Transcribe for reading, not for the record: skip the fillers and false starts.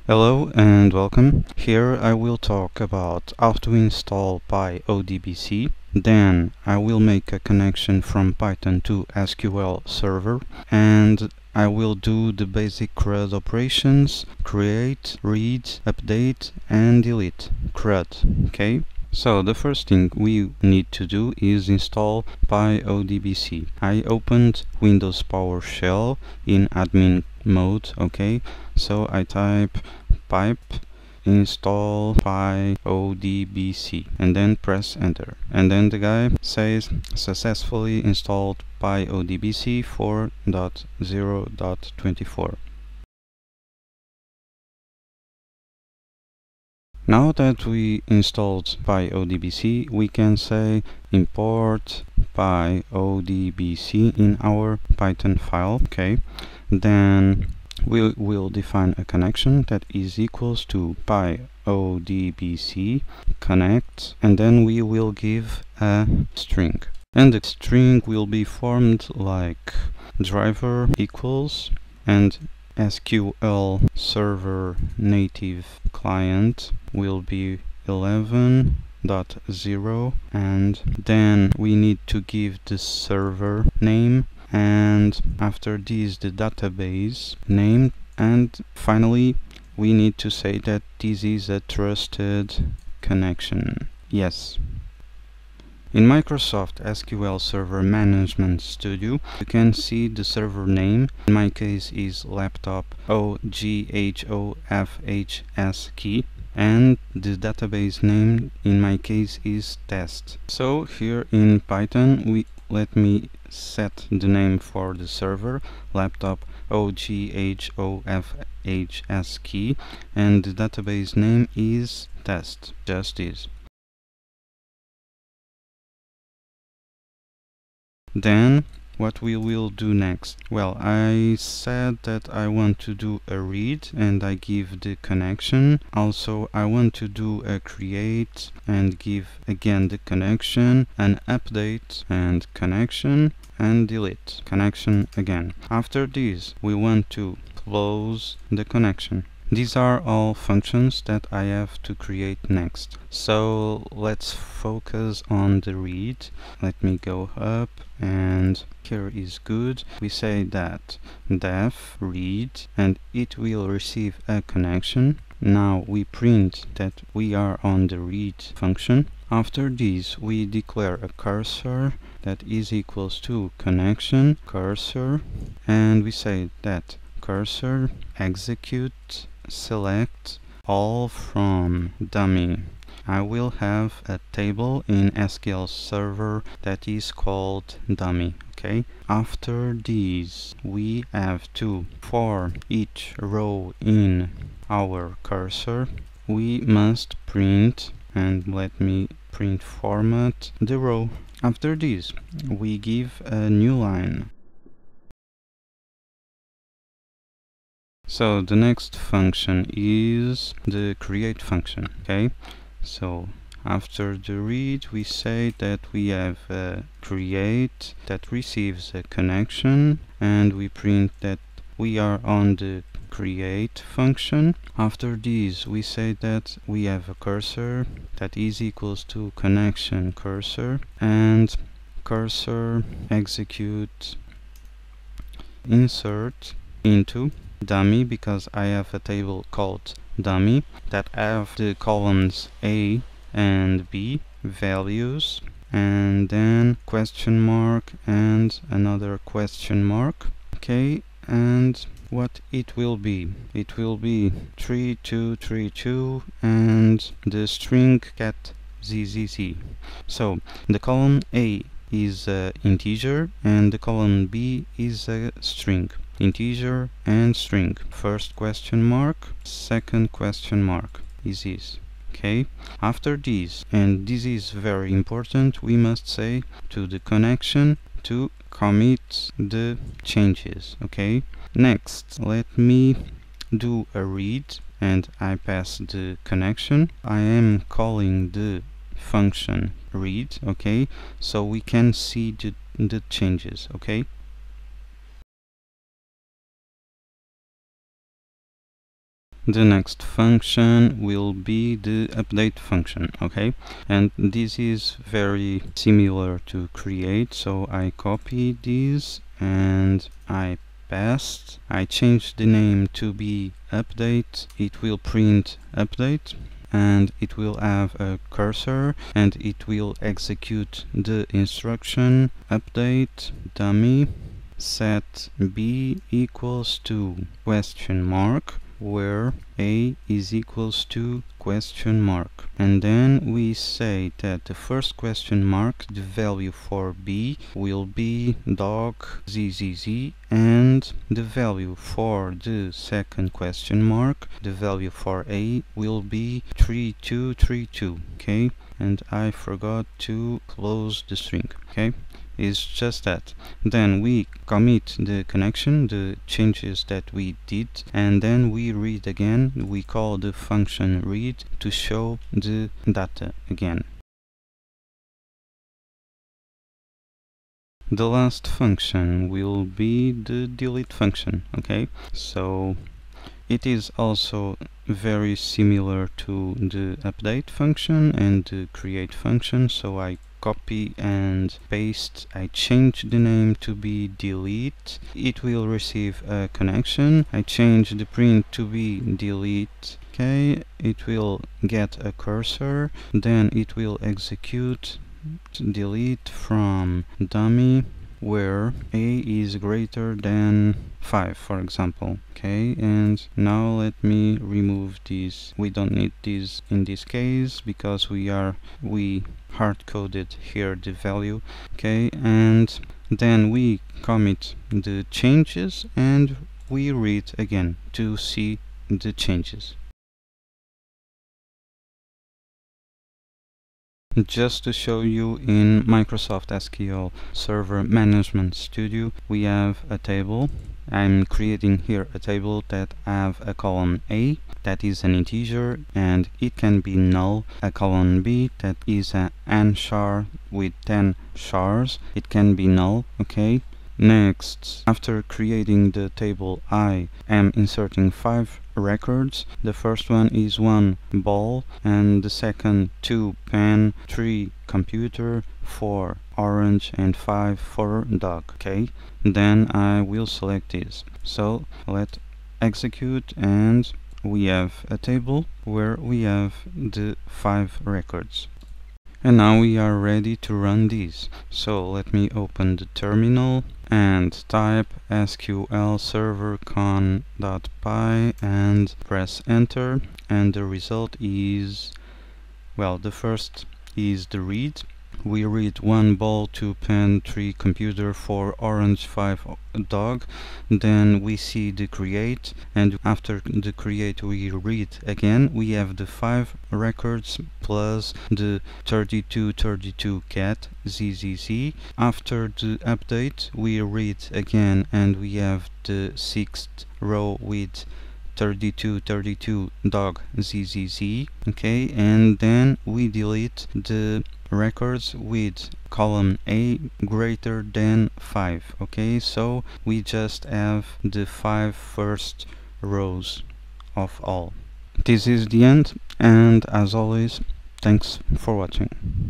Hello and welcome. Here I will talk about how to install PyODBC. Then I will make a connection from Python to SQL Server, and I will do the basic CRUD operations: create, read, update and delete CRUD. Okay? So the first thing we need to do is install PyODBC. I opened Windows PowerShell in admin mode. Okay, so I type pipe install pyodbc and then press enter, and then the guy says successfully installed pyodbc 4.0.24. Now that we installed pyodbc, we can say import pyodbc in our Python file. Okay, then we will define a connection that is equals to pyodbc connect, and then we will give a string, and the string will be formed like driver equals and SQL Server native client will be 11.0, and then we need to give the server name, and after this the database name, and finally we need to say that this is a trusted connection. Yes. In Microsoft SQL Server Management Studio, you can see the server name. In my case is laptop OGHOFHS key, and the database name in my case is test. So here in Python, let me set the name for the server, laptop OGHOFHS key, and the database name is test, just this. Then what we will do next? Well, I said that I want to do a read and I give the connection. Also I want to do a create and give again the connection, an update and connection, and delete connection again. After this we want to close the connection. These are all functions that I have to create next. So let's focus on the read. Let me go up, and here is good. We say that def read and it will receive a connection. Now we print that we are on the read function. After this we declare a cursor that is equals to connection cursor, and we say that cursor execute select all from dummy. I will have a table in SQL Server that is called dummy. Okay, after these we have to, for each row in our cursor, we must print, and let me print format the row. After this we give a new line. So the next function is the create function. Okay, so after the read we say that we have a create that receives a connection, and we print that we are on the create function. After this we say that we have a cursor that is equals to connection cursor, and cursor execute insert into dummy, because I have a table called dummy that have the columns A and B values, and then question mark and another question mark. Okay, and what it will be 3232 and the string cat zzz. So the column A is a integer and the column B is a string. Integer and string. First question mark, second question mark is this. Okay, after this, and this is very important, we must say to the connection to commit the changes. Okay, next let me do a read and I pass the connection. I am calling the function read. Okay, so we can see the changes. Okay, The next function will be the update function, okay? And this is very similar to create, so I copy this and I paste. I change the name to be update. It will print update and it will have a cursor and it will execute the instruction update dummy set b equals to question mark, where a is equals to question mark, and then we say that the first question mark, the value for b will be dog zzz, and the value for the second question mark, the value for a will be 3232. Okay, and I forgot to close the string. Okay, is just that. Then we commit the connection, the changes that we did, and then we read again. We call the function read to show the data again. The last function will be the delete function. Okay, so it is also very similar to the update function and the create function, so I copy and paste. I change the name to be delete. It will receive a connection. I change the print to be delete. Okay, it will get a cursor, then it will execute delete from dummy where a is greater than 5, for example. Okay, and now let me remove this. We don't need this in this case because we hard-coded here the value. Okay, and then we commit the changes and we read again to see the changes. Just to show you, in Microsoft SQL Server Management Studio we have a table. I'm creating here a table that have a column A that is an integer and it can be null, a column B that is an char with 10 chars, it can be null. Okay, next, after creating the table I am inserting 5 records. The first one is 1 ball, and the second 2 pen, 3 computer, 4 orange, and 5 for dog. Okay, then I will select this. So let's execute, and we have a table where we have the 5 records. And now we are ready to run this. So let me open the terminal and type sql server con.py and press enter, and the result is, well, the first is the read. We read 1 ball, 2 pen, 3 computer, 4 orange, 5 dog. Then we see the create, and after the create we read again. We have the 5 records plus the 3232 cat zzz. After the update we read again and we have the 6th row with 3232 dog zzz. Okay, and then we delete the records with column A greater than 5. Okay, so we just have the 5 first rows of all. This is the end, and as always, thanks for watching.